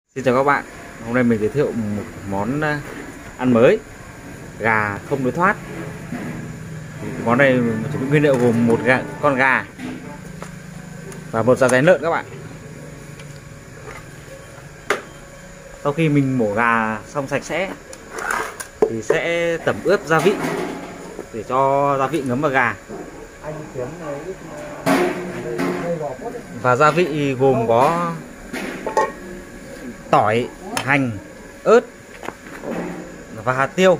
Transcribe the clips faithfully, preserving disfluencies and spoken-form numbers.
Xin chào các bạn, hôm nay mình giới thiệu một món ăn mới, gà không lối thoát. Món này mình chuẩn bị nguyên liệu gồm một gà, con gà và một dạ dày lợn các bạn. Sau khi mình mổ gà xong sạch sẽ thì sẽ tẩm ướp gia vị để cho gia vị ngấm vào gà. Và gia vị gồm có tỏi, hành, ớt và hạt tiêu.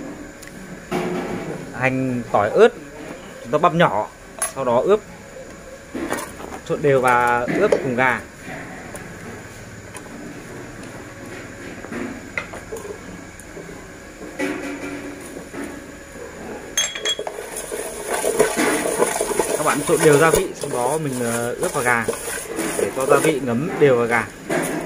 Hành, tỏi, ớt chúng ta băm nhỏ, sau đó ướp trộn đều và ướp cùng gà. Các bạn trộn đều gia vị, sau đó mình ướp vào gà để cho gia vị ngấm đều vào gà.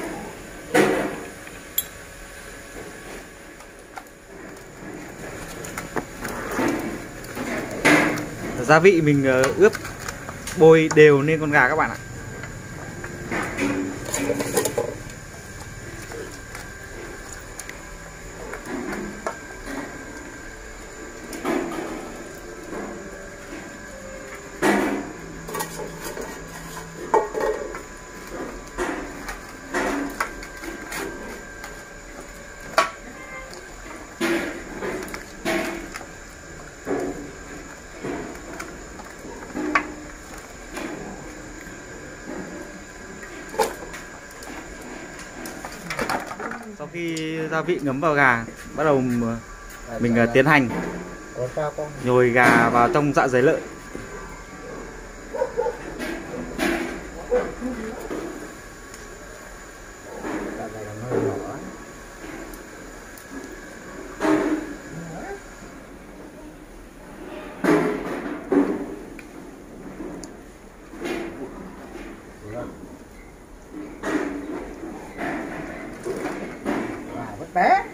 Gia vị mình ướp bôi đều lên con gà các bạn ạ. Sau khi gia vị ngấm vào gà, bắt đầu mình tiến hành nhồi gà vào trong dạ dày lợn. Bé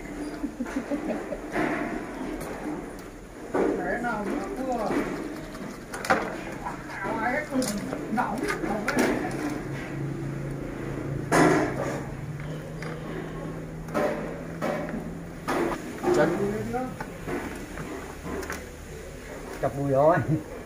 bé nào nữa vừa nóng chân chọc mùi rồi.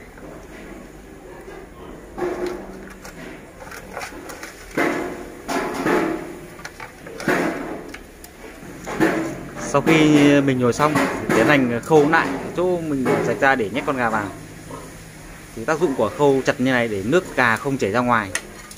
Sau khi mình nhồi xong tiến hành khâu lại chỗ mình rạch ra để nhét con gà vào. Thì tác dụng của khâu chặt như này để nước gà không chảy ra ngoài.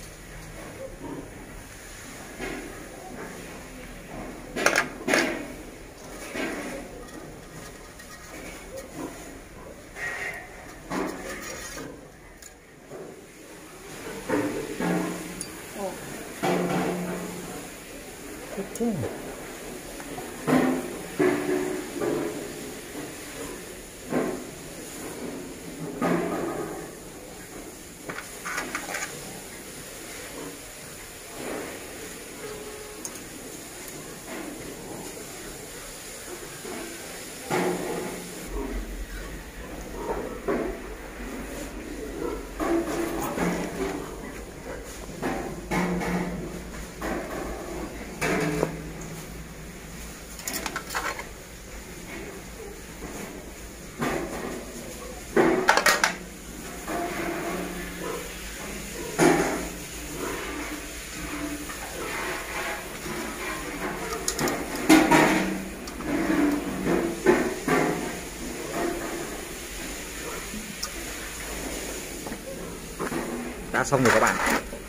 Đã xong rồi các bạn.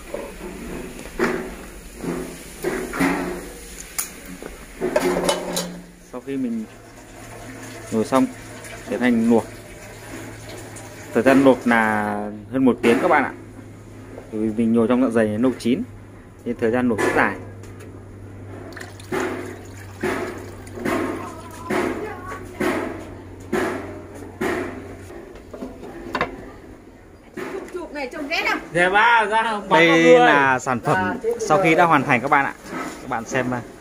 Sau khi mình nhồi xong tiến hành luộc. Thời gian luộc là hơn một tiếng các bạn ạ. Vì mình nhồi trong dạ dày nấu chín nên thời gian luộc rất dài. Dạ ba, ra đây là sản phẩm sau khi đã hoàn thành các bạn ạ. Các bạn xem